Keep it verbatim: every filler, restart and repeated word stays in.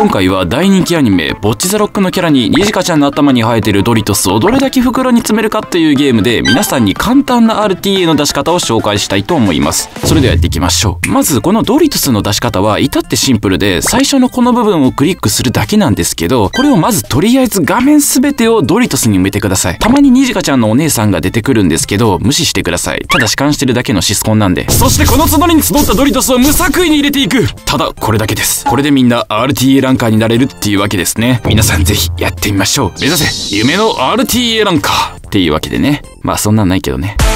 今回は大人気アニメボッチザロックのキャラにニジカちゃんの頭に生えてるドリトスをどれだけ袋に詰めるかっていうゲームで、皆さんに簡単な アールティーエー の出し方を紹介したいと思います。それではやっていきましょう。まずこのドリトスの出し方は至ってシンプルで、最初のこの部分をクリックするだけなんですけど、これをまずとりあえず画面全てをドリトスに埋めてください。たまにニジカちゃんのお姉さんが出てくるんですけど、無視してください。ただ弛緩してるだけのシスコンなんで。そしてこの集りに集ったドリトスを無作為に入れていく。ただこれだけです。これでみんな アールティーエー ランカーになれるっていうわけですね。皆さんぜひやってみましょう。目指せ夢の アールティーエー ランカーっていうわけでね。まあそんなんないけどね。